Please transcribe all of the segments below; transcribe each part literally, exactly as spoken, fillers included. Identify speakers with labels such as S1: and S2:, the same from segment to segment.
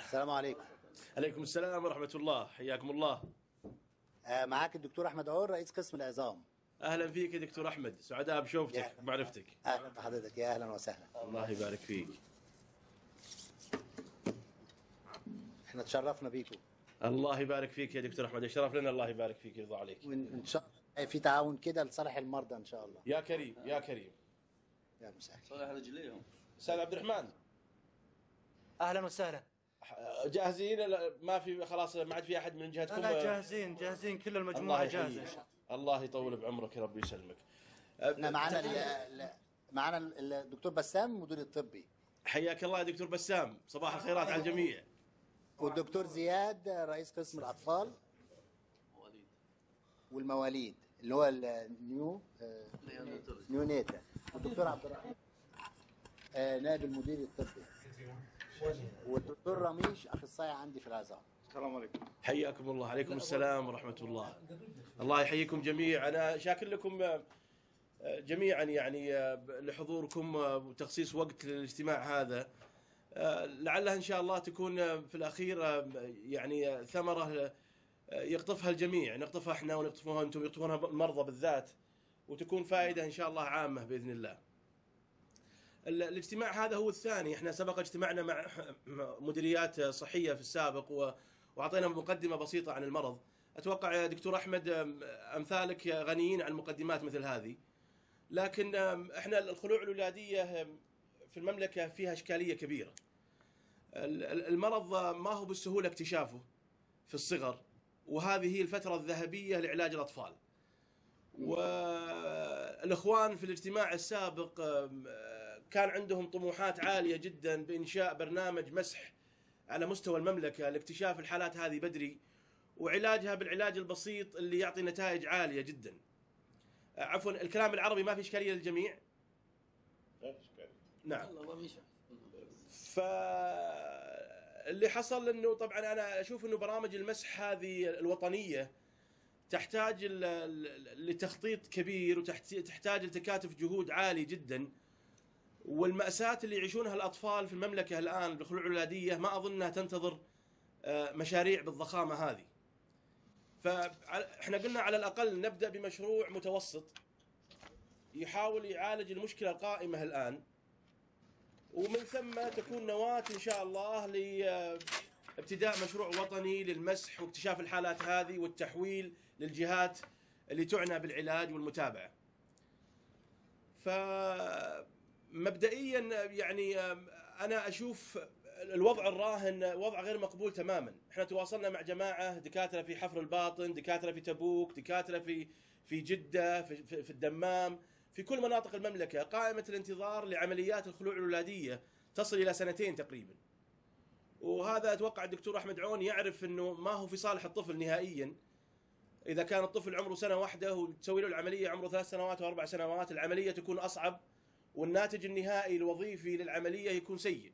S1: السلام عليكم.
S2: عليكم السلام ورحمة الله، حياكم الله.
S1: آه معاك الدكتور أحمد عور رئيس قسم العظام.
S2: أهلا فيك يا دكتور أحمد، سعداء بشوفتك ومعرفتك.
S1: أهلا بحضرتك، يا أهلا وسهلا.
S2: الله يبارك فيك.
S1: احنا تشرفنا بيكم.
S2: الله يبارك فيك يا دكتور أحمد، الشرف لنا، الله يبارك فيك ويرضى عليك.
S1: وإن شاء الله في تعاون كده لصالح المرضى إن شاء الله.
S2: يا كريم يا كريم.
S1: يا مسهل.
S3: صالح رجليهم.
S2: أستاذ عبد الرحمن.
S4: اهلا وسهلا.
S2: جاهزين؟ ما في خلاص ما عاد في احد من جهتكم؟
S4: لا جاهزين جاهزين، كل المجموعه جاهزه ان شاء الله.
S2: الله يطول بعمرك يا رب يسلمك.
S1: احنا معانا ال معانا الدكتور بسام المدير الطبي.
S2: حياك الله يا دكتور بسام، صباح الخيرات على الجميع.
S1: والدكتور زياد رئيس قسم الاطفال والمواليد اللي هو النيو نيو نيتا. والدكتور عبد الرحمن نائب المدير الطبي. والدكتور رميش اخصائي عندي في العظام.
S3: السلام عليكم.
S2: حياكم الله. عليكم السلام ورحمة الله. الله يحييكم جميع. أنا شاكر لكم جميعا يعني لحضوركم وتخصيص وقت للاجتماع هذا، لعلها إن شاء الله تكون في الأخير يعني ثمرة يقطفها الجميع، نقطفها احنا ونقطفوها أنتم، يقطفونها المرضى بالذات، وتكون فائدة إن شاء الله عامة بإذن الله. الاجتماع هذا هو الثاني، احنا سبق اجتمعنا مع مديريات صحية في السابق واعطينا مقدمة بسيطة عن المرض. اتوقع يا دكتور احمد امثالك غنيين عن مقدمات مثل هذه، لكن احنا الخلوع الولادية في المملكة فيها اشكالية كبيرة. المرض ما هو بالسهولة اكتشافه في الصغر، وهذه هي الفترة الذهبية لعلاج الاطفال. والإخوان في الاجتماع السابق كان عندهم طموحات عالية جدا بإنشاء برنامج مسح على مستوى المملكة لاكتشاف الحالات هذه بدري وعلاجها بالعلاج البسيط اللي يعطي نتائج عالية جدا. عفوا الكلام العربي ما في إشكالية للجميع؟ نعم. فاللي حصل أنه طبعا أنا أشوف أنه برامج المسح هذه الوطنية تحتاج لتخطيط كبير وتحتاج لتكاتف جهود عالي جدا، والمأساة اللي يعيشونها الأطفال في المملكة الآن بالخلوع الولادية ما أظنها تنتظر مشاريع بالضخامة هذه. فإحنا قلنا على الأقل نبدأ بمشروع متوسط يحاول يعالج المشكلة القائمة الآن، ومن ثم تكون نواة إن شاء الله لابتداء مشروع وطني للمسح واكتشاف الحالات هذه والتحويل للجهات اللي تعنى بالعلاج والمتابعة. فمبدئيا يعني أنا أشوف الوضع الراهن وضع غير مقبول تماما. احنا تواصلنا مع جماعة دكاترة في حفر الباطن، دكاترة في تبوك، دكاترة في في جدة، في, في, في الدمام، في كل مناطق المملكة قائمة الانتظار لعمليات الخلوع الولادية تصل إلى سنتين تقريبا. وهذا أتوقع الدكتور أحمد عون يعرف أنه ما هو في صالح الطفل نهائيا. إذا كان الطفل عمره سنة واحدة وتسوي له العملية عمره ثلاث سنوات وأربع سنوات، العملية تكون أصعب والناتج النهائي الوظيفي للعملية يكون سيء.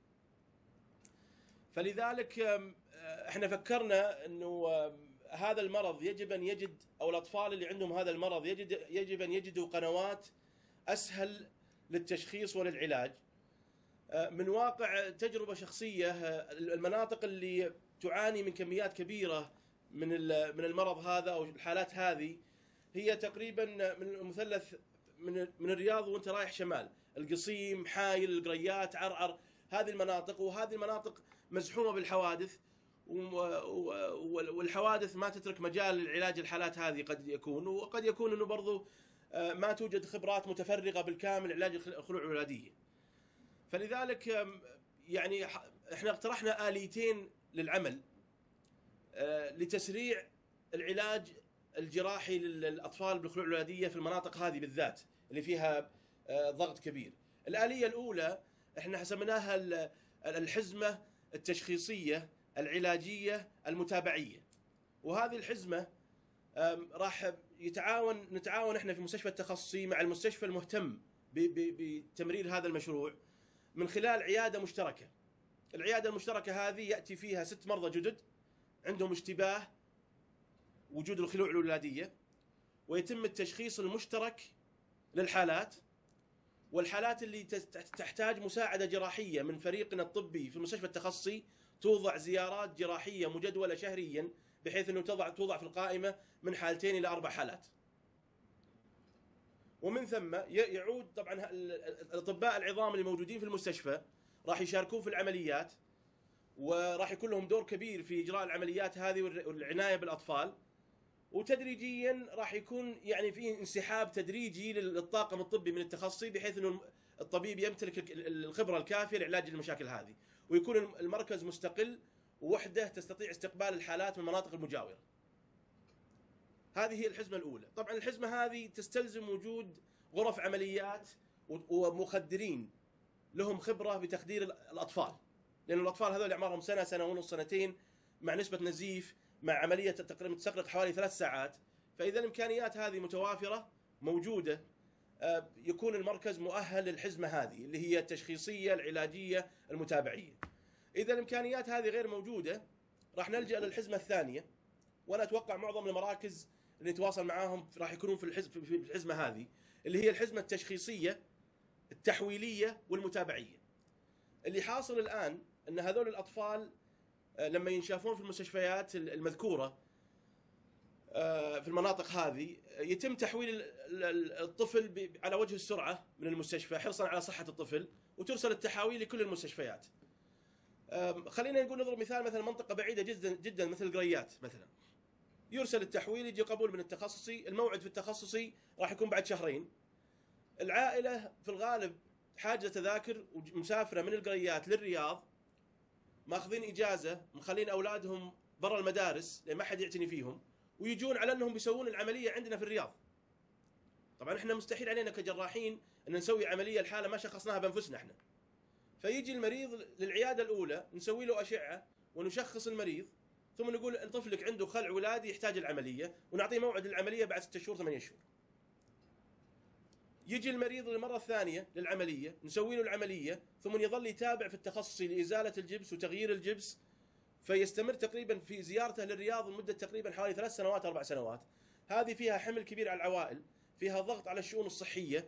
S2: فلذلك احنا فكرنا أنه هذا المرض يجب أن يجد، أو الأطفال اللي عندهم هذا المرض يجد يجب أن يجدوا قنوات أسهل للتشخيص وللعلاج. من واقع تجربة شخصية، المناطق اللي تعاني من كميات كبيرة من من المرض هذا أو الحالات هذه هي تقريبا من المثلث من من الرياض وانت رايح شمال، القصيم، حايل، القريات، عرعر، هذه المناطق. وهذه المناطق مزحومة بالحوادث، والحوادث ما تترك مجال للعلاج الحالات هذه قد يكون، وقد يكون انه برضو ما توجد خبرات متفرغة بالكامل لعلاج الخلوع الولادية. فلذلك يعني احنا اقترحنا آليتين للعمل لتسريع العلاج الجراحي للأطفال بالخلوع الولادية في المناطق هذه بالذات اللي فيها ضغط كبير. الآلية الأولى احنا حسمناها الحزمة التشخيصية العلاجية المتابعية، وهذه الحزمة راح يتعاون نتعاون احنا في المستشفى التخصصي مع المستشفى المهتم بتمرير هذا المشروع من خلال عيادة مشتركة. العيادة المشتركة هذه يأتي فيها ست مرضى جدد عندهم اشتباه وجود الخلوع الولادية، ويتم التشخيص المشترك للحالات، والحالات اللي تحتاج مساعدة جراحية من فريقنا الطبي في المستشفى التخصصي توضع زيارات جراحيه مجدوله شهريا، بحيث انه توضع توضع في القائمه من حالتين الى اربع حالات. ومن ثم يعود طبعا الاطباء العظام اللي موجودين في المستشفى راح يشاركون في العمليات، وراح يكون لهم دور كبير في اجراء العمليات هذه والعنايه بالاطفال. وتدريجيا راح يكون يعني في انسحاب تدريجي للطاقم الطبي من التخصصي، بحيث انه الطبيب يمتلك الخبره الكافيه لعلاج المشاكل هذه، ويكون المركز مستقل ووحده تستطيع استقبال الحالات من المناطق المجاوره. هذه هي الحزمه الاولى. طبعا الحزمه هذه تستلزم وجود غرف عمليات ومخدرين لهم خبره بتخدير الاطفال، لان الاطفال هذول اعمارهم سنه سنه ونص سنتين، مع نسبه نزيف، مع عمليه تقريبا تستغرق حوالي ثلاث ساعات. فاذا الامكانيات هذه متوافره موجوده، يكون المركز مؤهل للحزمه هذه اللي هي التشخيصيه العلاجيه المتابعيه. اذا الامكانيات هذه غير موجوده، راح نلجا للحزمه الثانيه، وانا اتوقع معظم المراكز اللي نتواصل معاهم راح يكونون في الحزب في الحزمه هذه، اللي هي الحزمه التشخيصيه التحويليه والمتابعيه. اللي حاصل الان ان هذول الاطفال لما ينشافون في المستشفيات المذكوره في المناطق هذه، يتم تحويل الطفل على وجه السرعه من المستشفى حرصا على صحه الطفل، وترسل التحاليل لكل المستشفيات. خلينا نقول نضرب مثال، مثلا منطقه بعيده جدا جدا مثل القريات مثلا، يرسل التحويل، يجي قبول من التخصصي، الموعد في التخصصي راح يكون بعد شهرين. العائله في الغالب حاجه تذاكر ومسافره من القريات للرياض، ماخذين اجازه، مخلين اولادهم برا المدارس لان ما حد يعتني فيهم، ويجون على انهم بيسوون العمليه عندنا في الرياض. طبعا احنا مستحيل علينا كجراحين ان نسوي عمليه الحاله ما شخصناها بانفسنا احنا. فيجي المريض للعياده الاولى، نسوي له اشعه ونشخص المريض، ثم نقول ان طفلك عنده خلع ولادي يحتاج العمليه، ونعطيه موعد العمليه بعد ستة شهور ثمانية شهور. يجي المريض للمره الثانيه للعمليه، نسوي له العمليه، ثم يظل يتابع في التخصصي لازاله الجبس وتغيير الجبس، فيستمر تقريبا في زيارته للرياض لمده تقريبا حوالي ثلاث سنوات اربع سنوات. هذه فيها حمل كبير على العوائل، فيها ضغط على الشؤون الصحيه،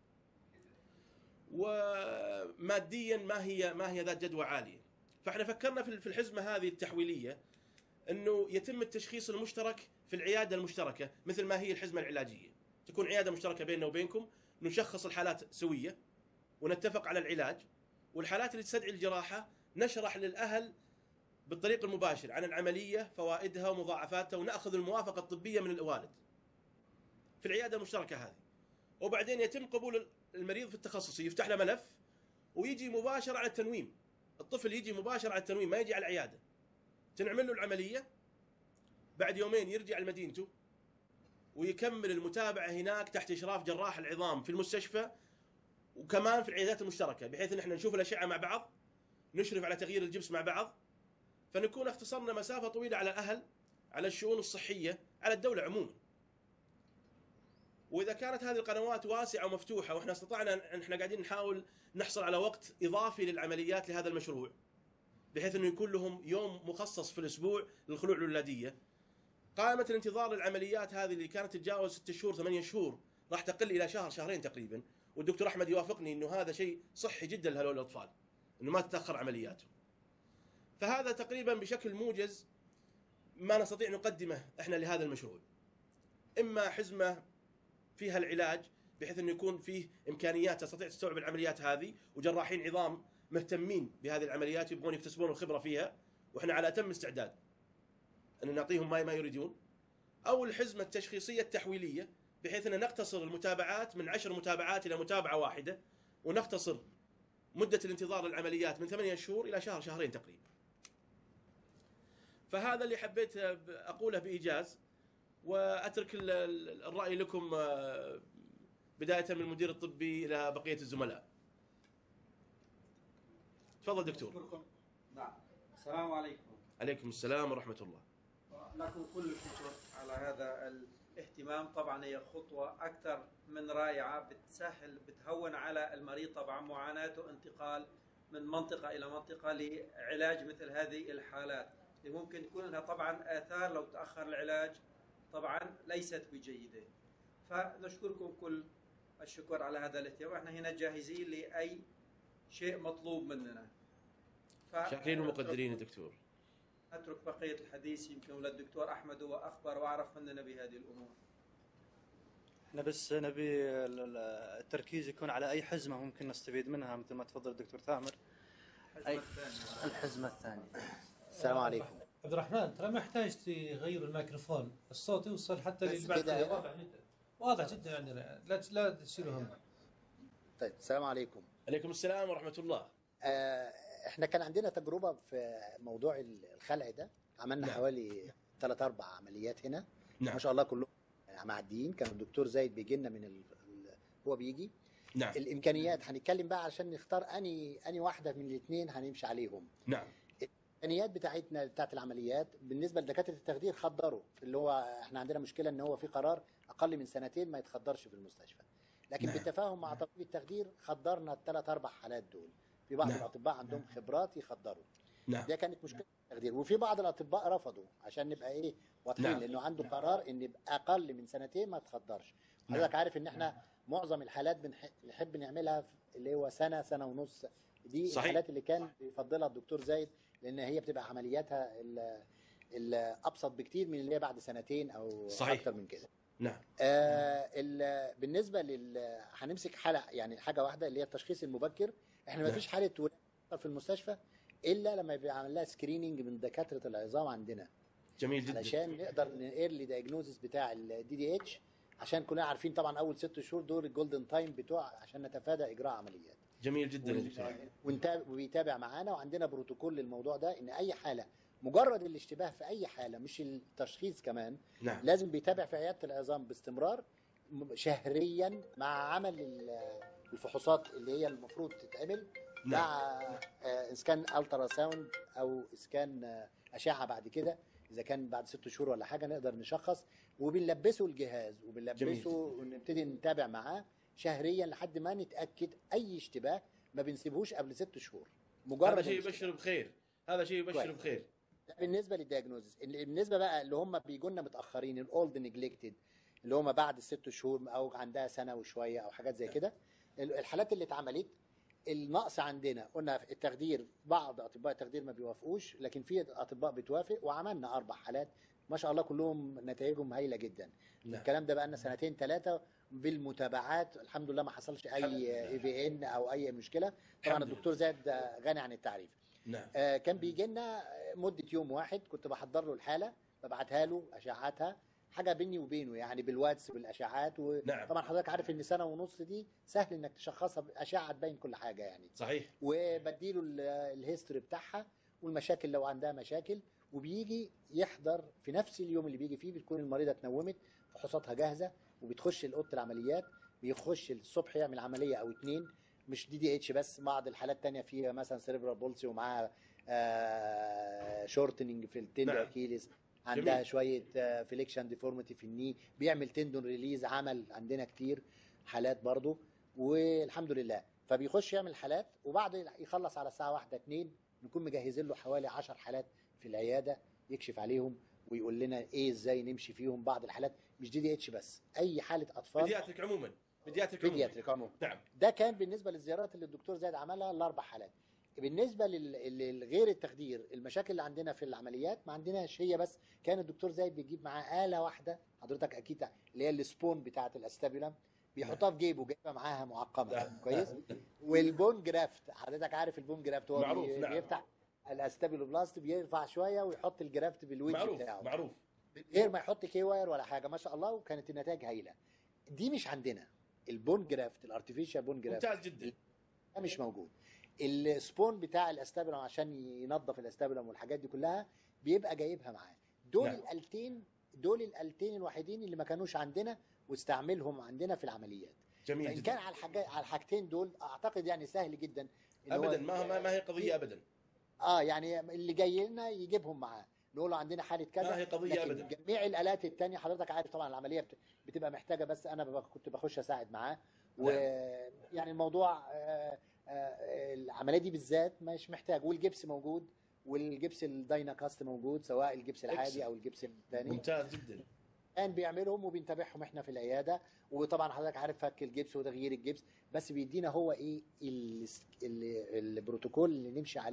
S2: وماديا ما هي ما هي ذات جدوى عاليه. فاحنا فكرنا في الحزمه هذه التحويليه انه يتم التشخيص المشترك في العياده المشتركه، مثل ما هي الحزمه العلاجيه، تكون عياده مشتركه بيننا وبينكم، نشخص الحالات سويه ونتفق على العلاج، والحالات اللي تستدعي الجراحه نشرح للاهل بالطريق المباشر عن العمليه، فوائدها ومضاعفاتها، وناخذ الموافقه الطبيه من الوالد في العياده المشتركه هذه. وبعدين يتم قبول المريض في التخصصي، يفتح له ملف ويجي مباشره على التنويم. الطفل يجي مباشره على التنويم، ما يجي على العياده. تنعمل له العمليه، بعد يومين يرجع لمدينته ويكمل المتابعه هناك تحت اشراف جراح العظام في المستشفى، وكمان في العيادات المشتركه، بحيث ان احنا نشوف الاشعه مع بعض، نشرف على تغيير الجبس مع بعض، فنكون اختصرنا مسافه طويله على الاهل، على الشؤون الصحيه، على الدوله عموما. واذا كانت هذه القنوات واسعه ومفتوحه، واحنا استطعنا، احنا قاعدين نحاول نحصل على وقت اضافي للعمليات لهذا المشروع، بحيث انه يكون لهم يوم مخصص في الاسبوع للخلوع الولاديه. قائمه الانتظار للعمليات هذه اللي كانت تتجاوز ستة شهور ثمانية شهور راح تقل الى شهر شهرين تقريبا، والدكتور احمد يوافقني انه هذا شيء صحي جدا لهؤلاء الاطفال، انه ما تتاخر عملياتهم. فهذا تقريبا بشكل موجز ما نستطيع نقدمه احنا لهذا المشروع. اما حزمه فيها العلاج بحيث انه يكون فيه امكانيات تستطيع تستوعب العمليات هذه، وجراحين عظام مهتمين بهذه العمليات يبغون يكتسبون الخبره فيها، واحنا على اتم استعداد ان نعطيهم ما ما يريدون. او الحزمه التشخيصيه التحويليه، بحيث ان نقتصر المتابعات من عشر متابعات الى متابعه واحده، ونختصر مده الانتظار للعمليات من ثمانية شهور الى شهر شهرين تقريبا. فهذا اللي حبيت اقوله بايجاز، واترك الراي لكم بدايه من المدير الطبي الى بقيه الزملاء. تفضل دكتور.
S3: نعم. السلام عليكم.
S2: عليكم السلام ورحمه الله.
S3: لكم كل الشكر على هذا الاهتمام. طبعا هي خطوه اكثر من رائعه، بتسهل بتهون على المريض طبعا معاناته انتقال من منطقه الى منطقه لعلاج مثل هذه الحالات، اللي ممكن تكون لها طبعا اثار لو تاخر العلاج طبعا ليست بجيده. فنشكركم كل الشكر على هذا الاهتمام، احنا هنا جاهزين لاي شيء مطلوب مننا.
S2: شاكرين ومقدرين دكتور.
S3: اترك بقيه الحديث يمكن للدكتور احمد هو اخبر واعرف مننا بهذه الامور.
S4: احنا بس نبي التركيز يكون على اي حزمه ممكن نستفيد منها مثل ما تفضل الدكتور ثامر.
S1: أي الحزمه الثانيه. السلام عليكم.
S5: عبد الرحمن، ترى ما يحتاج تغير الميكروفون، الصوت يوصل حتى
S1: بس
S5: اللي بعد
S1: كده.
S5: واضح جدا واضح جدا عندنا، لا لا تشيلوا هم.
S1: طيب السلام عليكم.
S2: عليكم السلام ورحمه الله.
S1: آه احنا كان عندنا تجربه في موضوع الخلع ده، عملنا
S2: نعم.
S1: حوالي ثلاث اربع عمليات هنا.
S2: نعم.
S1: ما شاء الله كلهم معديين. كان الدكتور زايد بيجي لنا من ال... ال- هو بيجي.
S2: نعم.
S1: الامكانيات هنتكلم بقى عشان نختار اني اني واحده من الاثنين هنمشي عليهم.
S2: نعم.
S1: الامكانيات بتاعتنا بتاعت العمليات بالنسبه لدكاتره التخدير خدروا، اللي هو احنا عندنا مشكله ان هو في قرار اقل من سنتين ما يتخدرش في المستشفى، لكن
S2: نعم.
S1: بالتفاهم مع طبيب التخدير خدرنا الثلاث اربع حالات دول. في بعض
S2: نعم.
S1: الاطباء عندهم خبرات يخدروا.
S2: نعم.
S1: ده كانت مشكله التخدير، وفي بعض الاطباء رفضوا عشان نبقى ايه واضحين،
S2: نعم.
S1: لانه عنده قرار ان اقل من سنتين ما تخدرش.
S2: نعم.
S1: حضرتك عارف ان احنا معظم الحالات بنحب نعملها في اللي هو سنه سنه ونص. دي
S2: صحيح.
S1: الحالات اللي كان بيفضلها الدكتور زايد، لان هي بتبقى عملياتها ال- الابسط بكتير من اللي هي بعد سنتين او
S2: صحيح.
S1: اكتر من كده.
S2: نعم.
S1: آه ال- بالنسبه لل هنمسك حاله يعني حاجه واحده اللي هي التشخيص المبكر. احنا ما
S2: نعم.
S1: فيش حاله ولاده في المستشفى الا لما يبقى عمل لها سكريننج من دكاتره العظام عندنا،
S2: جميل جدا.
S1: علشان نقدر الايرلي دايجنوزس بتاع الدي دي اتش، عشان كلنا عارفين طبعا اول ست شهور دول الجولدن تايم بتوع عشان نتفادى اجراء عمليات.
S2: جميل جدا يا دكتور.
S1: ونتابع وبيتابع معانا، وعندنا بروتوكول للموضوع ده، ان اي حاله مجرد الاشتباه في اي حاله مش التشخيص كمان،
S2: نعم.
S1: لازم بيتابع في عياده العظام باستمرار شهريا مع عمل ال- الفحوصات اللي هي المفروض تتعمل،
S2: نعم.
S1: مع آه، اسكان الترا ساوند او اسكان آه، اشعه بعد كده. اذا كان بعد ست شهور ولا حاجه نقدر نشخص، وبنلبسه الجهاز وبنلبسه ونبتدي نتابع معاه شهريا لحد ما نتاكد اي اشتباه ما بنسيبهوش قبل ست شهور. مجرد
S2: هذا شيء
S1: الاشتباه.
S2: يبشر بخير. هذا شيء يبشر
S1: كويس.
S2: بخير.
S1: ده بالنسبه للدياجنوزس. بالنسبه بقى اللي هم بيجوا لنا متاخرين، الاولد نيجلكتد، اللي هم بعد الست شهور او عندها سنه وشويه او حاجات زي كده، الحالات اللي اتعملت النقص عندنا قلنا في التخدير بعض اطباء التخدير ما بيوافقوش، لكن في اطباء بتوافق، وعملنا اربع حالات ما شاء الله كلهم نتائجهم هايله جدا.
S2: نعم.
S1: الكلام ده بقى لنا سنتين ثلاثه بالمتابعات، الحمد لله ما حصلش
S2: الحمد
S1: اي
S2: لله.
S1: اي في ان او اي مشكله. طبعا
S2: الحمد لله.
S1: الدكتور زاد غني عن التعريف.
S2: نعم.
S1: آه، كان بيجي لنا مده يوم واحد، كنت بحضر له الحاله ببعتها له اشعاعاتها، حاجه بيني وبينه يعني بالواتس بالاشعاعات.
S2: نعم.
S1: وطبعا حضرتك عارف ان سنه ونص دي سهل انك تشخصها باشعه تبين كل حاجه يعني.
S2: صحيح.
S1: وبديله ال- الهيستوري بتاعها والمشاكل لو عندها مشاكل، وبيجي يحضر في نفس اليوم اللي بيجي فيه بتكون المريضه اتنومت، فحوصاتها جاهزه، وبتخش لاوضه العمليات. بيخش الصبح يعمل عمليه او اتنين، مش دي دي اتش بس، بعض الحالات الثانيه فيها مثلا سيريبرال بولسي ومعاها آه شورتنينج في التندو
S2: نعم.
S1: اكيليس، عندها
S2: جميل.
S1: شويه آه فليكشن ديفورميتي في الني، بيعمل تندون ريليز، عمل عندنا كتير حالات برضو والحمد لله. فبيخش يعمل حالات، وبعد يخلص على الساعه واحدة اتنين نكون مجهزين له حوالي عشر حالات في العياده، يكشف عليهم ويقول لنا ايه ازاي نمشي فيهم. بعض الحالات مش دي دي اتش بس، اي حاله اطفال
S2: بيدياتريك عموما. بيدياتريك عموما.
S1: بيدياتريك عموما.
S2: نعم.
S1: ده كان بالنسبه للزيارات اللي الدكتور زايد عملها الاربع حالات. بالنسبه لل- للغير التخدير، المشاكل اللي عندنا في العمليات ما عندناش هي بس. كان الدكتور زايد بيجيب معاه آلة واحدة، حضرتك اكيد تع- اللي هي السبون بتاعه الاستابيولم، بيحطها في جيبه، جايبها معاها معقمه.
S2: نعم.
S1: كويس. والبون جرافت، حضرتك عارف البون جرافت، هو
S2: معروف،
S1: بي-
S2: نعم.
S1: بيفتح الاستابيولوبلاست، بيرفع شويه ويحط الجرافت بالويدج
S2: معروف.
S1: بتاعه،
S2: معروف.
S1: من غير ما يحط كي واير ولا حاجه، ما شاء الله، وكانت النتائج هايله. دي مش عندنا البون جرافت، الارتفيشال بون جرافت
S2: ممتاز جدا.
S1: ده مش موجود. السبون بتاع الاستابيولم عشان ينظف الاستابيولم والحاجات دي كلها بيبقى جايبها معاه. دول
S2: نعم.
S1: الالتين دول الالتين الوحيدين اللي ما كانوش عندنا واستعملهم عندنا في العمليات.
S2: جميل
S1: فان
S2: جدا.
S1: كان على الحاجات على الحاجتين دول اعتقد يعني سهل جدا إن هو-
S2: ابدا ما ما ما هي قضيه ابدا.
S1: اه يعني اللي جاي لنا يجيبهم معاه، نقول له عندنا حاله كذا.
S2: ما هي قضية
S1: لكن
S2: أبداً.
S1: جميع الالات الثانيه حضرتك عارف طبعا العمليه بت- بتبقى محتاجه، بس انا ببقى كنت بخش اساعد معاه. ويعني الموضوع آه آه العمليه دي بالذات مش محتاج، والجبس موجود، والجبس الدايناكاست موجود، سواء الجبس العادي او الجبس الثاني.
S2: ممتاز جدا.
S1: كان بيعملهم وبنتابعهم احنا في العياده. وطبعا حضرتك عارف فك الجبس وتغيير الجبس، بس بيدينا هو ايه ال- ال- البروتوكول اللي نمشي عليه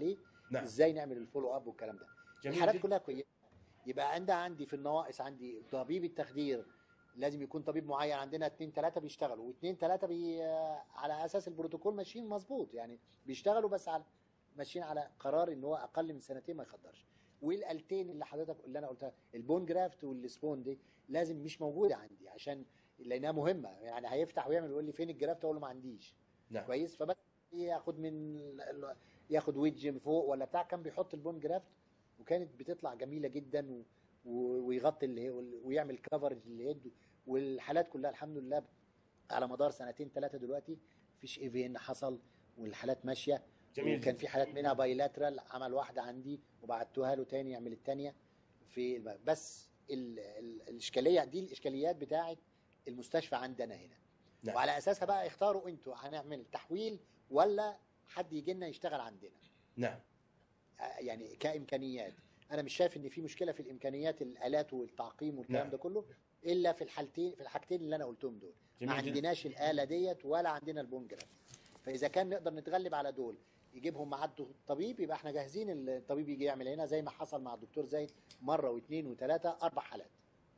S2: نعم.
S1: ازاي نعمل الفولو اب والكلام ده.
S2: جميل
S1: الحالات
S2: جدا.
S1: كلها كويسه. يبقى عندها عندي في النواقص عندي طبيب التخدير لازم يكون طبيب معين، عندنا اثنين ثلاثه بيشتغلوا واثنين ثلاثه بي على اساس البروتوكول ماشيين مظبوط، يعني بيشتغلوا بس على ماشيين على قرار ان هو اقل من سنتين ما يخدرش. والالتين اللي حضرتك اللي انا قلتها البون جرافت والسبون دي لازم مش موجوده عندي عشان لانها مهمه، يعني هيفتح ويعمل ويقول لي فين الجرافت اقول له ما عنديش.
S2: نعم.
S1: كويس. فبس ياخد من ياخد ويدج من فوق ولا بتاع، كان بيحط البون جرافت وكانت بتطلع جميله جدا و... ويغطي اللي ويعمل كفرج لليد. والحالات كلها الحمد لله على مدار سنتين ثلاثه دلوقتي مفيش اي في ان حصل والحالات ماشيه.
S2: جميل.
S1: وكان في حالات منها بايلاترال عمل واحده عندي وبعتها له تاني يعمل الثانيه في الم... بس ال... ال... الاشكاليه دي الاشكاليات بتاعه المستشفى عندنا هنا.
S2: نعم.
S1: وعلى اساسها بقى اختاروا انتوا هنعمل تحويل ولا حد يجي لنا يشتغل عندنا.
S2: نعم.
S1: يعني كامكانيات انا مش شايف ان في مشكله في الامكانيات الالات والتعقيم والكلام
S2: نعم.
S1: ده كله الا في الحالتين في الحاجتين اللي انا قلتهم دول.
S2: جميل
S1: ما
S2: جدا.
S1: عندناش الاله ديت ولا عندنا البون جرافت. فاذا كان نقدر نتغلب على دول يجيبهم مع الطبيب يبقى احنا جاهزين الطبيب يجي يعمل هنا زي ما حصل مع الدكتور زايد مره واثنين وثلاثه اربع حالات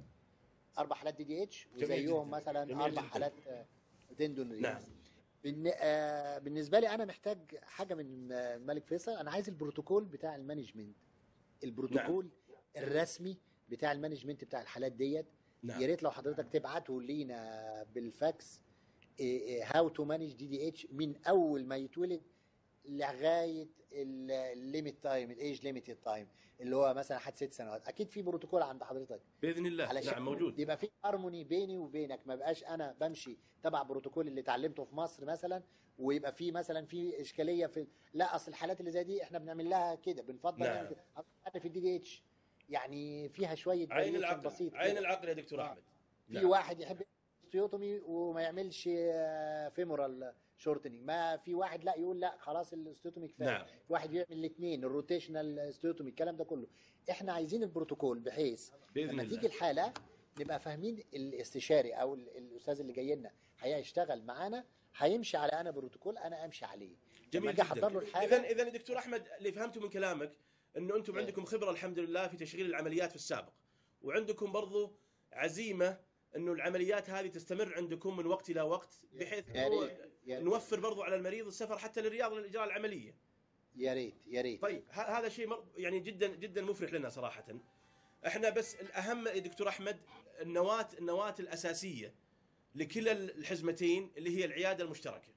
S1: اربع حالات دي دي اتش وزيهم مثلا
S2: جميل
S1: اربع
S2: جدا.
S1: حالات تندون ريز.
S2: نعم.
S1: بالن- آه، بالنسبه لي انا محتاج حاجه من آه، الملك فيصل. انا عايز البروتوكول بتاع المانجمنت، البروتوكول نعم. الرسمي بتاع المانجمنت بتاع الحالات ديت.
S2: نعم.
S1: يا ريت لو حضرتك تبعته لينا بالفاكس هاو تو مانج دي دي اتش من اول ما يتولد لغايه الليميت تايم الايج ليميتد تايم اللي هو مثلا حد ست سنوات. اكيد في بروتوكول عند حضرتك
S2: باذن الله.
S1: علشان
S2: نعم موجود.
S1: يبقى في هارموني بيني وبينك، ما بقاش انا بمشي تبع بروتوكول اللي اتعلمته في مصر مثلا ويبقى في مثلا في اشكاليه في لا اصل الحالات اللي زي دي احنا بنعمل لها كده بنفضل
S2: نعم.
S1: نعمل كده. أصل في الدي دي اتش يعني فيها شويه
S2: عين
S1: variation
S2: العقل
S1: بسيط
S2: عين
S1: كده.
S2: العقل يا دكتور
S1: آه.
S2: احمد.
S1: في
S2: نعم.
S1: واحد يحب ستيوتومي وما يعملش فيمورال شورتنج، ما في واحد لا يقول لا خلاص الاستيوتومي كفايه.
S2: نعم.
S1: في واحد يعمل الاثنين الروتيشنال ستيوتومي الكلام ده كله. احنا عايزين البروتوكول بحيث
S2: بإذن
S1: لما
S2: الله.
S1: تيجي الحاله نبقى فاهمين الاستشاري او ال- الاستاذ اللي جاي لنا هيشتغل معانا هيمشي على انا بروتوكول انا امشي عليه.
S2: جميل
S1: لما اجي احضر له
S2: جدا.
S1: الحاله
S2: اذا اذا يا دكتور احمد اللي فهمته من كلامك انه انتم
S1: إيه.
S2: عندكم خبره الحمد لله في تشغيل العمليات في السابق، وعندكم برضو عزيمه انه العمليات هذه تستمر عندكم من وقت الى وقت بحيث
S1: يا
S2: إنه
S1: ريت يا ريت
S2: نوفر برضو على المريض السفر حتى للرياض للاجراء العمليه.
S1: يا ريت يا ريت
S2: طيب ه- هذا شيء مر- يعني جدا جدا مفرح لنا صراحه. احنا بس الاهم يا دكتور احمد النواه النواه الاساسيه لكلا الحزمتين اللي هي العياده المشتركه.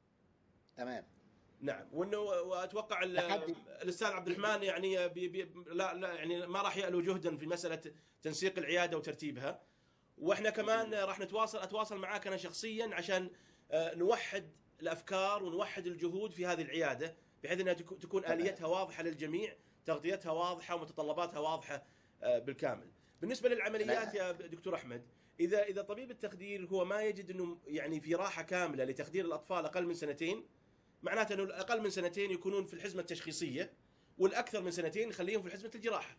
S1: تمام.
S2: نعم. وانه واتوقع ال-
S1: تحدي.
S2: الاستاذ عبد الرحمن يعني بي بي لا لا يعني ما راح يألو جهدا في مساله تنسيق العياده وترتيبها. واحنا كمان راح نتواصل اتواصل معاك انا شخصيا عشان آه، نوحد الافكار ونوحد الجهود في هذه العياده بحيث انها تكو- تكون اليتها واضحه للجميع، تغطيتها واضحه ومتطلباتها واضحه آه، بالكامل. بالنسبه للعمليات يا دكتور احمد، اذا اذا طبيب التخدير هو ما يجد انه يعني في راحه كامله لتخدير الاطفال اقل من سنتين، معناته انه الاقل من سنتين يكونون في الحزمه التشخيصيه والاكثر من سنتين نخليهم في حزمه الجراحه.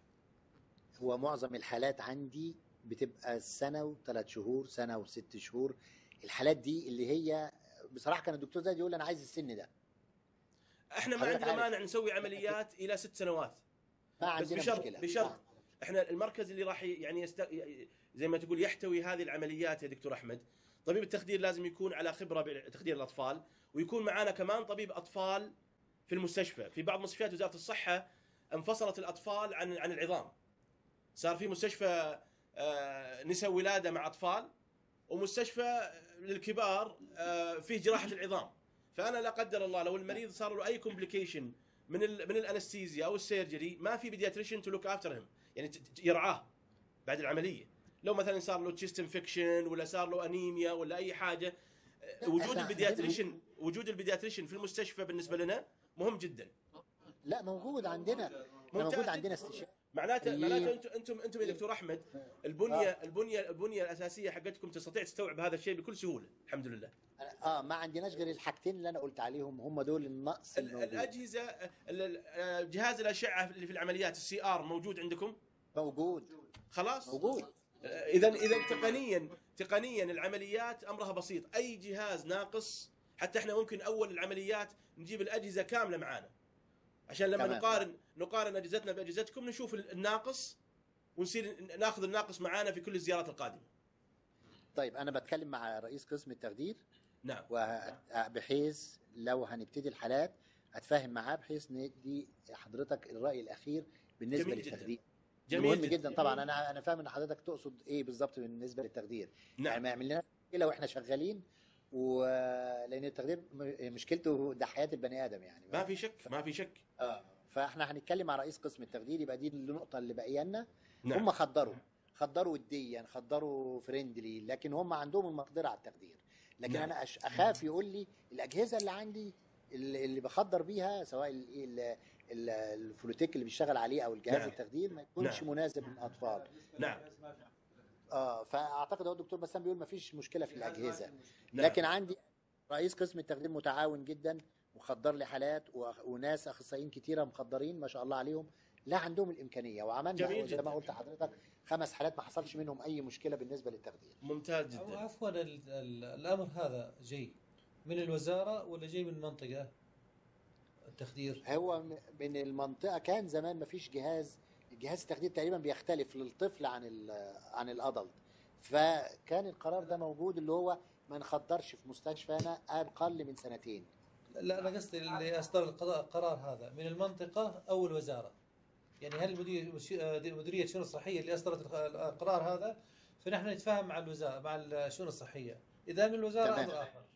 S1: هو معظم الحالات عندي بتبقى سنه وثلاث شهور سنه وست شهور. الحالات دي اللي هي بصراحه كان الدكتور زايد يقول انا عايز السن ده.
S2: احنا ما
S1: حضرتك
S2: عندنا
S1: عارف.
S2: مانع نسوي عمليات الى ست سنوات،
S1: ما
S2: بس
S1: عندنا
S2: بشرط
S1: مشكله
S2: بشرط
S1: آه.
S2: احنا المركز اللي راح يعني يست... زي ما تقول يحتوي هذه العمليات يا دكتور احمد، طبيب التخدير لازم يكون على خبره بتخدير الاطفال، ويكون معنا كمان طبيب اطفال في المستشفى. في بعض مستشفيات وزاره الصحه انفصلت الاطفال عن عن العظام. صار في مستشفى آه، نساء ولاده مع اطفال، ومستشفى للكبار آه، فيه جراحه العظام. فانا لا قدر الله لو المريض صار له اي كومبليكيشن من ال من الانستيزيا او السيرجري، ما في بيدياتريشن تو لوك افتر هيم، يعني ت- ت- يرعاه بعد العمليه. لو مثلا صار له تشيست انفكشن ولا صار له انيميا ولا اي حاجه، آه، وجود
S1: إحنا-
S2: البيدياتريشن وجود البيدياتريشن في المستشفى بالنسبه لنا مهم جدا.
S1: لا موجود عندنا
S2: ممتاز.
S1: موجود عندنا استشاري.
S2: معناته
S1: طيب.
S2: معناته انتم انتم انتم يا دكتور احمد البنيه البنيه البنيه الاساسيه حقتكم تستطيع تستوعب هذا الشيء بكل سهوله الحمد لله.
S1: اه ما عندناش غير الحاجتين اللي انا قلت عليهم هم دول النقص
S2: ال-
S1: الموجود.
S2: الاجهزه ال- ال- جهاز الاشعه اللي في العمليات السي ار موجود عندكم؟
S1: موجود
S2: خلاص
S1: موجود.
S2: اذا اذا تقنيا تقنيا العمليات امرها بسيط. اي جهاز ناقص حتى احنا ممكن اول العمليات نجيب الاجهزه كامله معانا. عشان لما
S1: تمام.
S2: نقارن نقارن اجهزتنا باجهزتكم نشوف الناقص ونصير ناخذ الناقص معانا في كل الزيارات القادمه.
S1: طيب انا بتكلم مع رئيس قسم التخدير،
S2: نعم،
S1: بحيث لو هنبتدي الحالات اتفاهم معاه بحيث ندي حضرتك الراي الاخير بالنسبه
S2: جميل
S1: للتخدير.
S2: جميل
S1: مهم
S2: جدا,
S1: جدا طبعا. انا انا فاهم ان حضرتك تقصد ايه بالظبط بالنسبه للتخدير.
S2: نعم.
S1: يعني ما يعمل لنا مشكله واحنا شغالين، ولان التخدير مشكلته ده حياه البني ادم يعني.
S2: ما في شك ما في شك.
S1: اه فاحنا هنتكلم مع رئيس قسم التخدير، يبقى دي النقطه اللي باقيه لنا.
S2: نعم.
S1: هم خدروا خدروا وديا، خدروا فريندلي، لكن هم عندهم المقدره على التخدير. لكن
S2: نعم.
S1: انا أش- اخاف يقول لي الاجهزه اللي عندي اللي اللي بخدر بيها، سواء ال- ال- ال- الفلوتيك اللي بيشتغل عليه او الجهاز
S2: نعم.
S1: التخدير، ما يكونش
S2: نعم.
S1: مناسب للاطفال.
S2: نعم.
S1: اه فاعتقد هو الدكتور بسام بيقول ما فيش مشكله في الاجهزه.
S2: نعم.
S1: لكن عندي رئيس قسم التخدير متعاون جدا، وخدر لي حالات و- وناس اخصائيين كتيره مخدرين ما شاء الله عليهم، لا عندهم الامكانيه، وعملنا
S2: جميل
S1: زي ما
S2: جداً.
S1: قلت لحضرتك خمس حالات ما حصلش منهم اي مشكله بالنسبه للتخدير.
S2: ممتاز
S5: أو
S2: جدا.
S5: عفوا ال- ال- الامر هذا جاي من الوزاره ولا جاي من المنطقه التخدير؟
S1: هو م- من المنطقه، كان زمان ما فيش جهاز، جهاز التخدير تقريبا بيختلف للطفل عن ال عن الادلت، فكان القرار ده موجود اللي هو ما نخدرش في مستشفانا اقل من سنتين.
S5: لا انا قصدي اللي اصدر القضاء- القرار هذا من المنطقه او الوزاره. يعني هل مدير مش- آه، مديريه الشؤون الصحيه اللي اصدرت الق- القرار هذا، فنحن نتفاهم مع الوزاره مع الشؤون الصحيه. اذا من الوزاره
S1: تمام.
S5: امر اخر.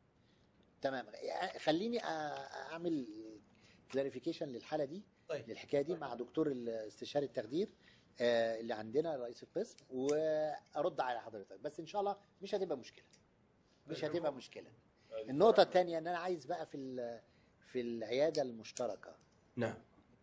S1: تمام. خليني أ- اعمل كلاريفيكيشن للحاله دي،
S5: طيب
S1: للحكايه دي مع دكتور استشاري التخدير آه، اللي عندنا رئيس القسم، وارد على حضرتك. بس ان شاء الله مش هتبقى مشكله، مش هتبقى مشكله. النقطه الثانيه ان انا عايز بقى في ال- في العياده المشتركه
S2: نعم.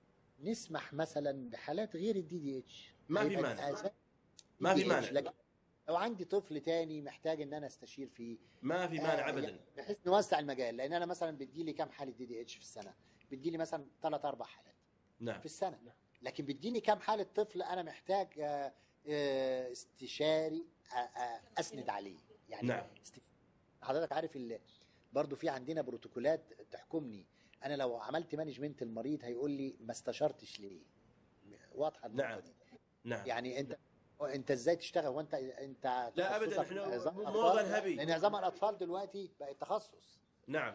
S1: نسمح مثلا بحالات غير الدي دي اتش.
S2: ما في مانع. ما في مانع.
S1: لكن لو عندي طفل تاني محتاج ان انا استشير فيه،
S2: ما في مانع
S1: آه،
S2: ابدا.
S1: يعني بحيث نوسع المجال. لان انا مثلا بتجيلي كام حاله دي دي اتش في السنه؟ بتجيلي مثلا ثلاث اربع حالات
S2: نعم.
S1: في السنه، لكن بتجيني كام حاله طفل انا محتاج آه، آه، استشاري آه، آه، اسند عليه يعني.
S2: نعم.
S1: است- حضرتك عارف ال- برضو في عندنا بروتوكولات تحكمني. انا لو عملت مانجمنت المريض هيقول لي ما استشرتش ليه. واضحه النقطة
S2: نعم.
S1: دي.
S2: نعم.
S1: يعني انت انت ازاي تشتغل وانت انت
S2: لا ابدا،
S1: تخصصك
S2: احنا
S1: عظام
S2: مو
S1: الأطفال؟
S2: مذهبي.
S1: لان عظام الاطفال دلوقتي بقى تخصص،
S2: نعم.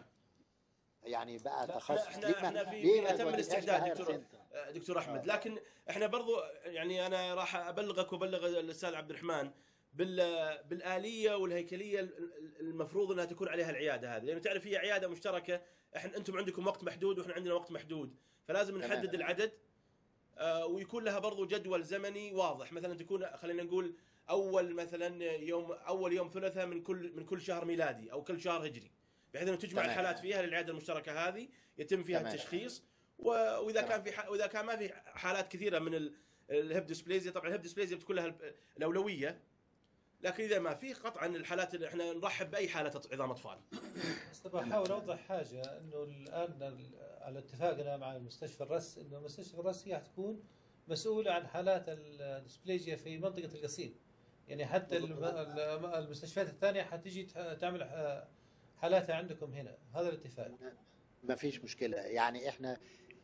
S1: يعني بقى
S2: لا،
S1: تخصص.
S2: احنا
S1: ليه ما-
S2: احنا في
S1: ليه ما
S2: في اتم
S1: توديهاش
S2: الاستعداد
S1: لهاير
S2: دكتور
S1: سنتر؟
S2: دكتور احمد،
S1: آه.
S2: لكن احنا برضو يعني انا راح ابلغك وابلغ الاستاذ عبد الرحمن بال بالاليه والهيكليه المفروض انها تكون عليها العياده هذه، لانه تعرف هي عياده مشتركه، احنا انتم عندكم وقت محدود واحنا عندنا وقت محدود، فلازم
S1: تمام.
S2: نحدد العدد آه، ويكون لها برضو جدول زمني واضح. مثلا تكون خلينا نقول اول مثلا يوم اول يوم ثلاثاء من كل من كل شهر ميلادي او كل شهر هجري، بحيث انه تجمع
S1: تمام.
S2: الحالات فيها للعياده المشتركه هذه، يتم فيها
S1: تمام.
S2: التشخيص. و- واذا
S1: تمام.
S2: كان في ح... واذا كان ما في حالات كثيره من ال- الهيب ديسبليزيا، طبعا الهيب ديسبليزيا بتكون لها ال- الاولويه، لكن اذا ما في قطعا الحالات اللي احنا نرحب باي حاله عظام اطفال.
S5: بس بحاول اوضح حاجه، انه الان ال- على اتفاقنا مع مستشفى الرس، انه مستشفى الرس هي حتكون مسؤوله عن حالات الديسبليجيا في منطقه القصيم. يعني حتى الم- الم- المستشفيات الثانيه حتيجي تح- تعمل ح- حالاتها عندكم هنا، هذا الاتفاق.
S1: ما فيش مشكله. يعني احنا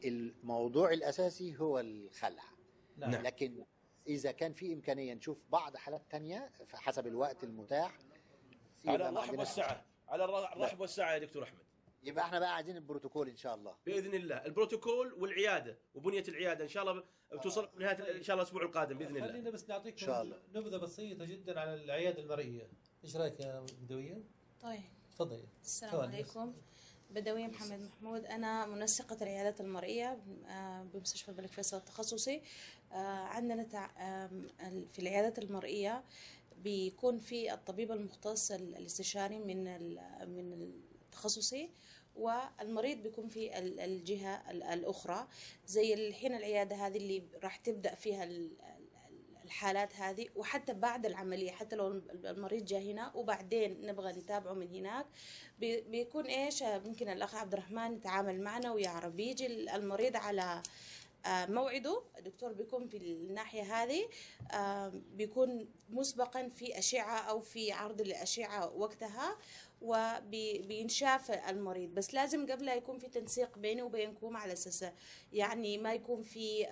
S1: الموضوع الاساسي هو الخلع،
S5: نعم.
S2: نعم.
S1: لكن اذا كان في امكانيه نشوف بعض حالات تانية حسب الوقت المتاح
S2: على
S1: يبقى ما
S2: الرحب
S1: عندناش
S2: والسعه، على الر- الرحب والسعه يا دكتور احمد.
S1: يبقى احنا بقى عايزين البروتوكول ان شاء الله.
S2: باذن الله البروتوكول والعياده وبنيه العياده ان شاء الله بتوصل نهايه ان شاء الله الاسبوع القادم باذن الله.
S5: خلينا بس نعطيكم
S1: إن شاء الله.
S5: نبذه بسيطه جدا على العياده المرئيه. ايش رايك يا بدويه؟
S6: طيب،
S5: تفضلي.
S6: السلام
S5: ثواني بس.
S6: عليكم. بدوية محمد محمود، أنا منسقة العيادات المرئية آه، بمستشفى الملك فيصل التخصصي. آه، عندنا تع... آم، ال- في العيادات المرئية بيكون في الطبيب المختص ال- الاستشاري من ال- من التخصصي، والمريض بيكون في ال- الجهة ال- الأخرى. زي الحين العيادة هذه اللي راح تبدأ فيها ال- الحالات هذه، وحتى بعد العملية، حتى لو المريض جاء هنا وبعدين نبغى نتابعه من هناك، بي- بيكون ايش، ممكن الاخ عبد الرحمن يتعامل معنا ويعرف. بيجي المريض على موعده الدكتور بيكون في الناحية هذه بيكون مسبقا في أشعة أو في عرض الأشعة وقتها وبينشاف المريض، بس لازم قبلها يكون في تنسيق بيني وبينكم على أساس يعني ما يكون في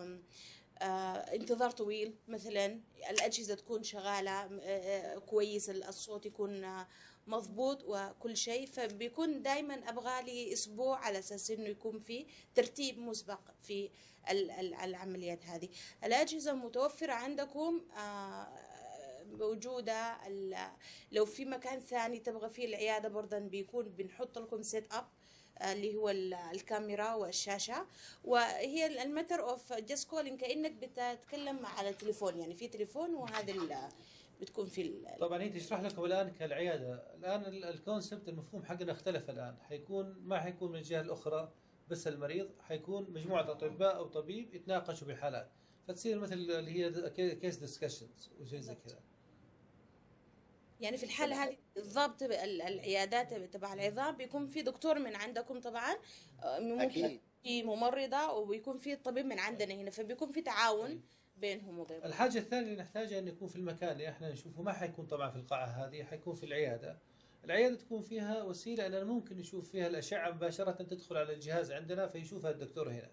S6: آه انتظار طويل، مثلا الأجهزة تكون شغالة آه كويس، الصوت يكون آه مضبوط وكل شيء، فبيكون دائما أبغى لي أسبوع على أساس إنه يكون في ترتيب مسبق في العمليات هذه. الأجهزة المتوفرة عندكم آه موجودة، لو في مكان ثاني تبغى فيه العيادة برضه بيكون بنحط لكم سيت أب اللي هو الكاميرا والشاشة، وهي المتر اوف جاست كولينج كأنك بتتكلم على التليفون، يعني في تليفون وهذا بتكون في
S5: طبعا هي تشرح لكم الآن كالعيادة. الآن الكونسبت المفهوم حقنا اختلف الآن، حيكون ما حيكون من الجهة الأخرى بس المريض، حيكون مجموعة أطباء أو طبيب يتناقشوا بالحالات، فتصير مثل اللي هي كيس ديسكشنز وشيء زي كذا.
S6: يعني في الحالة هذه بالضبط العيادات تبع العظام بيكون في دكتور من عندكم طبعا، ممكن في ممرضة وبيكون في طبيب من عندنا هنا، فبيكون في تعاون بينهم وبين.
S5: الحاجة الثانية اللي نحتاجها أن يكون في المكان اللي احنا نشوفه، ما حيكون طبعا في القاعة هذه، حيكون في العيادة. العيادة تكون فيها وسيلة أننا ممكن نشوف فيها الأشعة مباشرة، تدخل على الجهاز عندنا فيشوفها الدكتور هنا.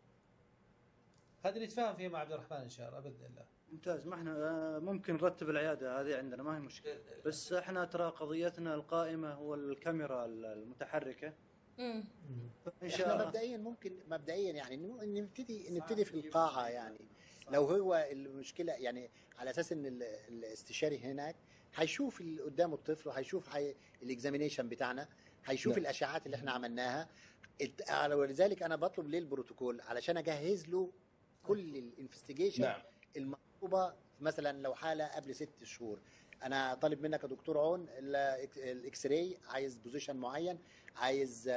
S5: هذه نتفاهم فيها مع عبد الرحمن إن شاء الله بإذن الله.
S4: ممتاز. ما احنا ممكن نرتب العيادة هذه عندنا، ما هي مشكلة، بس احنا ترى قضيتنا القائمة هو الكاميرا المتحركة.
S6: امم
S1: ان شاء الله مبدئيا ممكن مبدئيا يعني نبتدي نبتدي في القاعة، يعني لو هو المشكلة يعني على اساس ان الاستشاري هناك هيشوف اللي قدامه الطفل، وهيشوف حي... الاكزامينيشن بتاعنا، هيشوف نعم. الاشعاعات اللي احنا عملناها، ولذلك انا بطلب ليه البروتوكول علشان اجهز له كل الانفستيجيشن نعم. المطلوبه. مثلا لو حاله قبل ست شهور انا طالب منك يا دكتور عون الاكس راي، عايز بوزيشن معين، عايز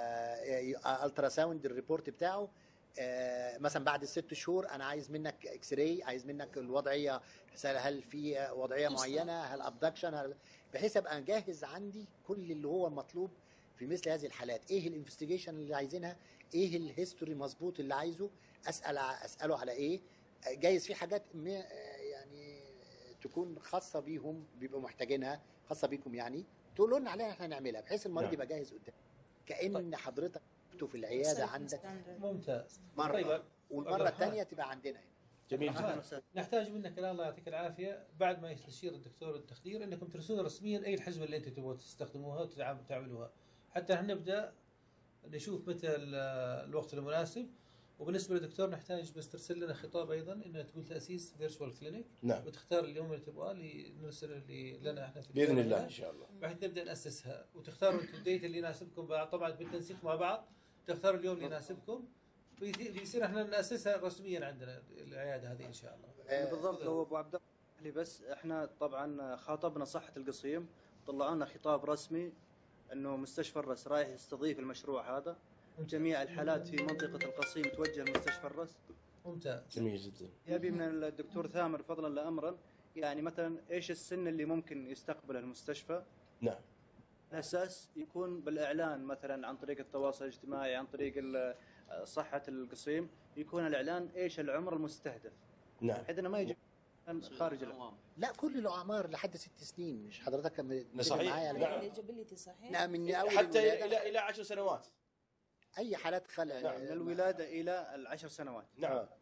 S1: الترا ساوند الريبورت بتاعه مثلا بعد الست شهور، انا عايز منك اكس راي، عايز منك الوضعيه، هل في وضعيه معينه، هل ابدكشن، هل بحيث ابقى جاهز عندي كل اللي هو مطلوب في مثل هذه الحالات. ايه الانفستيجيشن اللي عايزينها، ايه الهيستوري مظبوط اللي عايزه، اسال اساله على ايه، جايز في حاجات يعني تكون خاصه بيهم بيبقوا محتاجينها، خاصه بيكم يعني تقولوا لنا عليها احنا نعملها، بحيث المريض يبقى جاهز قدام كأن طيب. حضرتك في العياده عندك.
S5: ممتاز.
S1: مره طيب. والمره الثانيه تبقى عندنا هنا.
S5: جميل جدا. نحتاج منك الان الله يعطيك العافيه بعد ما يستشير الدكتور التخدير انكم ترسلون رسميا اي الحزمه اللي انتم تبغوا تستخدموها وتعملوها، حتى نبدا نشوف متى الوقت المناسب. وبالنسبه للدكتور نحتاج بس ترسل لنا خطاب ايضا انه تقول تاسيس فيرتشوال كلينيك نعم. وتختار اليوم اللي تبغاه اللي نرسل اللي لنا احنا في
S2: باذن الله ان شاء الله،
S5: بحيث نبدا ناسسها، وتختاروا الديت اللي يناسبكم طبعا بالتنسيق مع بعض، تختاروا اليوم اللي يناسبكم بيصير احنا ناسسها رسميا عندنا العياده هذه ان شاء الله.
S4: بالضبط. لو ابو عبد الله بس احنا طبعا خاطبنا صحه القصيم، طلعوا لنا خطاب رسمي انه مستشفى الرس رايح يستضيف المشروع هذا، جميع الحالات في منطقة القصيم توجه لمستشفى الرس.
S5: ممتاز.
S2: جميل جدا.
S4: يبي من الدكتور ثامر فضلا لا امرا يعني مثلا ايش السن اللي ممكن يستقبله المستشفى؟
S2: نعم.
S4: على اساس يكون بالاعلان مثلا عن طريق التواصل الاجتماعي، عن طريق صحة القصيم، يكون الاعلان ايش العمر المستهدف.
S2: نعم.
S4: بحيث انه ما يجي خارج
S1: الأعمار. لا كل الاعمار لحد ست سنين، مش حضرتك
S2: صحيح
S1: معايا؟
S6: نعم. صحيح.
S1: نعم من أول
S2: حتى الى الى عشر سنوات.
S1: اي حالات خلع
S4: نعم. من الولاده الى العشر سنوات.
S2: نعم.
S1: آه.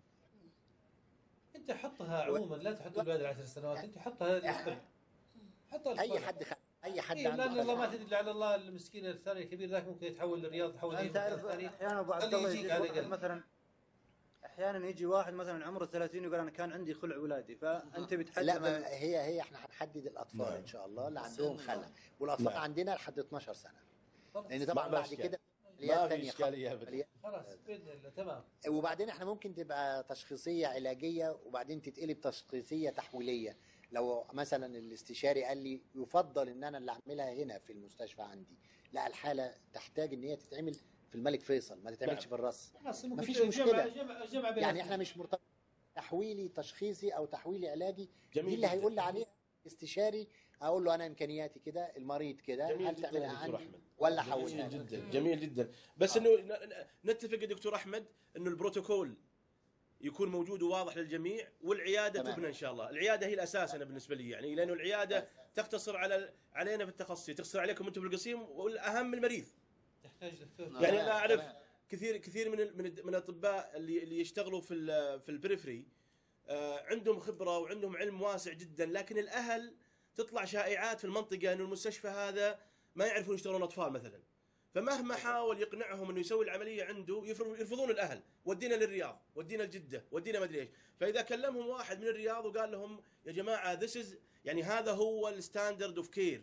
S5: انت حطها عموما، لا تحط الولاده العشر سنوات، انت حطها للكل. حطها
S1: اي حد خلع. اي حد
S5: إيه عنده لان الله ما تدري على الله المسكين الثاني الكبير ذاك ممكن يتحول للرياض، يتحول
S4: انت تعرف احيانا ابو عبد الله يجي واحد مثلا احيانا يجي واحد مثلا عمره ثلاثين ويقول انا كان عندي خلع ولادي، فانت بتحدد.
S1: لا ما هي هي احنا هنحدد الاطفال نعم. ان شاء الله اللي عندهم خلع، والاطفال نعم. عندنا لحد اثناشر سنه، لان طبعا بعد كده
S2: ما في اشكاليه ابدا.
S5: خلاص باذن الله تمام.
S1: وبعدين احنا ممكن تبقى تشخيصيه علاجيه وبعدين تتقلب تشخيصيه تحويليه. لو مثلا الاستشاري قال لي يفضل ان انا اللي اعملها هنا في المستشفى عندي، لا الحاله تحتاج ان هي تتعمل في الملك فيصل، ما تتعملش في الراس، ما فيش مشكله. جمع جمع يعني احنا مش مرتبط تحويلي تشخيصي او تحويلي علاجي. دي اللي هيقول لي عليه استشاري، اقول له انا امكانياتي كده، المريض كده، هل تعملها عندي ولا حولها؟
S2: جميل جدا جميل جدا. بس انه نتفق يا دكتور احمد انه البروتوكول يكون موجود وواضح للجميع، والعياده
S1: تمام.
S2: تبنى ان شاء الله. العياده هي الاساس انا بالنسبه لي يعني، لانه العياده تقتصر على علينا في التخصصي، تقتصر عليكم انتم في القصيم، والاهم المريض.
S5: تحتاج دكتور.
S2: يعني انا اعرف
S1: تمام.
S2: كثير كثير من ال- من ال- من الاطباء اللي اللي يشتغلوا في ال- في البريفري، آه، عندهم خبره وعندهم علم واسع جدا، لكن الاهل تطلع شائعات في المنطقه انه المستشفى هذا ما يعرفون يشتغلون اطفال مثلا، فمهما حاول يقنعهم انه يسوي العمليه عنده يفر- يرفضون الاهل، ودينا للرياض، ودينا لجده، ودينا ما ادري ايش. فاذا كلمهم واحد من الرياض وقال لهم يا جماعه ذس از يعني هذا هو الستاندرد اوف كير،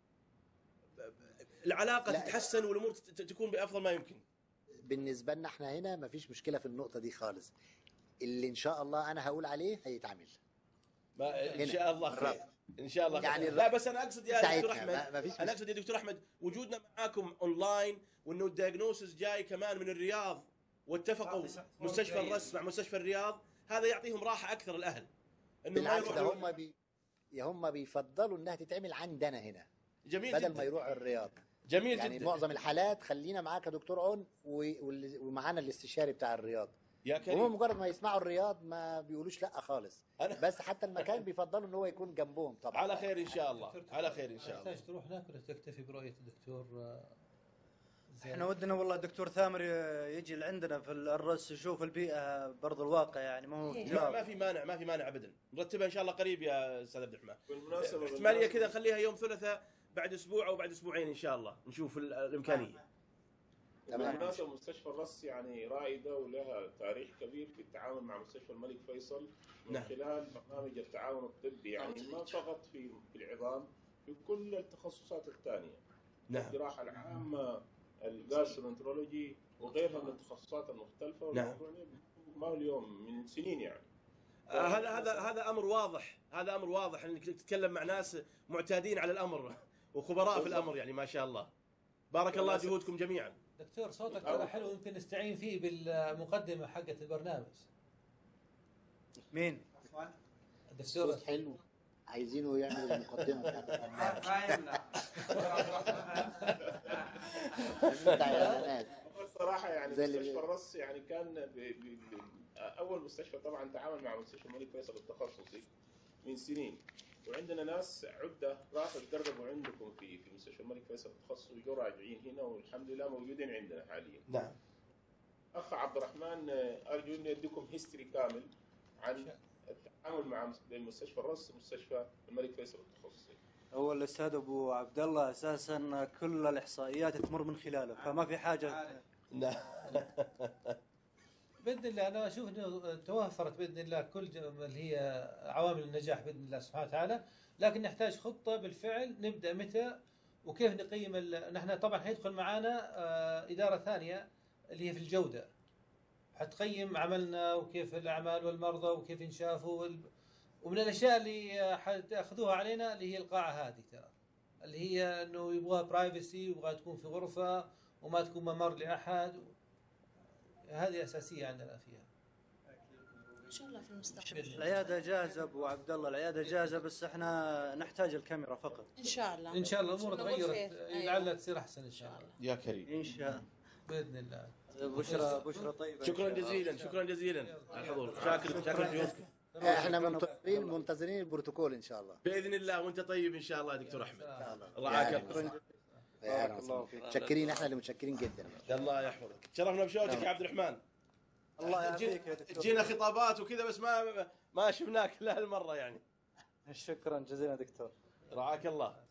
S2: العلاقه
S1: لا.
S2: تتحسن والامور تت- تكون بافضل ما يمكن.
S1: بالنسبه لنا احنا هنا مفيش مشكله في النقطه دي خالص. اللي ان شاء الله انا هقول عليه هيتعمل.
S2: ما ان
S1: هنا.
S2: شاء الله خير،
S1: الرب.
S2: ان شاء الله خير.
S1: يعني
S2: لا بس انا اقصد يا
S1: بتاعتنا،
S2: دكتور
S1: ما-
S2: احمد،
S1: ما فيش
S2: انا
S1: مشكلة.
S2: اقصد يا دكتور احمد وجودنا معاكم اونلاين، وانه الدياجنوسس جاي كمان من الرياض، واتفقوا مستشفى الرس مع مستشفى الرياض، هذا يعطيهم راحه اكثر الاهل انه ما
S1: بالعكس ده
S2: يروحوا.
S1: هم بي يا هم بيفضلوا انها تتعمل عندنا هنا
S2: جميل
S1: بدل
S2: جدا،
S1: ما يروحوا الرياض.
S2: جميل
S1: يعني
S2: جدا
S1: معظم الحالات خلينا معاك يا دكتور اون و- وال- ومعانا الاستشاري بتاع الرياض.
S2: يا
S1: هم
S2: كريم.
S1: مجرد ما يسمعوا الرياض ما بيقولوش لا خالص،
S2: أنا-
S1: بس حتى المكان بيفضلوا ان هو يكون جنبهم طبعا.
S2: على خير ان شاء الله، على خير ان شاء الله.
S5: تحتاج تروح هناك ولا تكتفي برؤيه الدكتور آه، زين؟
S4: احنا ودنا والله الدكتور ثامر يجي لعندنا في الرس يشوف البيئه برضو الواقع، يعني ما هو
S6: إيه.
S2: ما, ما
S4: جواب.
S2: في مانع، ما في مانع ابدا، نرتبها ان شاء الله قريب يا استاذ عبد الرحمن.
S7: بالمناسبة
S2: احتماليه كذا نخليها يوم ثلاثاء بعد اسبوع او بعد اسبوعين ان شاء الله، نشوف ال- الامكانيه.
S1: تمام.
S7: بالمناسبة مستشفى الرس يعني رائدة ولها تاريخ كبير في التعاون مع مستشفى الملك فيصل من
S2: نعم.
S7: خلال برنامج التعاون الطبي، يعني ما فقط في في العظام، في كل التخصصات الثانية،
S2: نعم
S7: الجراحة العامة، الجاسترونترولوجي وغيرها من التخصصات المختلفة.
S2: نعم.
S7: والموضوع ما هو اليوم، من سنين يعني.
S2: آه، هذا هذا هذا امر واضح، هذا امر واضح انك تتكلم مع ناس معتادين على الامر وخبراء في الامر يعني ما شاء الله. بارك الله جهودكم جميعا.
S5: دكتور صوتك ترى حلو، يمكن نستعين فيه بالمقدمه حقت البرنامج.
S4: مين؟
S5: الدكتور
S1: صوت حلو، عايزينه يعمل المقدمه بتاعت البرنامج.
S3: ما يمنع.
S1: بتاع الإعلانات.
S7: الصراحة يعني
S1: زي اللي-
S7: مستشفى الرس يعني كان ب... ب... ب... أول مستشفى طبعا تعامل مع مستشفى الملك فيصل التخصصي من سنين، وعندنا ناس عدة راحوا تدربوا عندكم في في مستشفى الملك فيصل التخصصي وجو راجعين هنا والحمد لله موجودين عندنا حاليا.
S2: نعم.
S7: أخ عبد الرحمن أرجو إني أديكم هيستوري كامل عن التعامل مع المستشفى الرس ومستشفى الملك فيصل التخصصي.
S4: هو الاستاذ ابو عبد الله اساسا كل الاحصائيات تمر من خلاله، فما في حاجه.
S2: نعم.
S5: باذن الله انا اشوف انه توفرت باذن الله كل جم- اللي هي عوامل النجاح باذن الله سبحانه وتعالى، لكن نحتاج خطه بالفعل نبدا متى وكيف نقيم ال... نحن طبعا حيدخل معانا آه، اداره ثانيه اللي هي في الجوده، حتقيم عملنا وكيف الاعمال والمرضى وكيف ينشافوا وال... ومن الاشياء اللي آه، حتاخذوها علينا اللي هي القاعه هذه ترى، اللي هي انه يبغى برايفسي ويبغى تكون في غرفه وما تكون ممر لاحد، هذه اساسيه عندنا فيها.
S6: ان شاء الله في المستقبل.
S4: العياده جاهزه ابو عبد الله، العياده جاهزه، بس احنا نحتاج الكاميرا فقط.
S6: ان شاء الله
S5: ان شاء الله الامور
S6: نقول
S5: تغيرت
S6: خير. أيوة.
S5: لعلها تصير احسن ان
S6: ان
S5: شاء
S6: شاء
S5: الله
S6: الله.
S2: يا كريم
S4: ان شاء
S5: باذن الله.
S4: الله. بشرى بشرى طيبه.
S2: شكرا جزيلا، شكرا جزيلا على الحضور، شاكر شاكر جهودكم.
S1: احنا منتظرين منتظرين البروتوكول ان شاء الله.
S2: باذن الله وانت طيب ان شاء الله يا دكتور احمد.
S1: ان شاء الله.
S2: رعاك
S1: يا
S2: الله.
S1: أهلا. يا أهلا وسهلا. متشكرين، احنا اللي متشكرين جدا.
S2: الله يحفظك، تشرفنا بشوتك يا عبد الرحمن.
S4: الله يعافيك يا
S2: تجينا-
S4: دكتور.
S2: تجينا خطابات وكذا بس ما ما شفناك لا هالمره يعني.
S4: شكرا جزيلا دكتور.
S2: رعاك الله.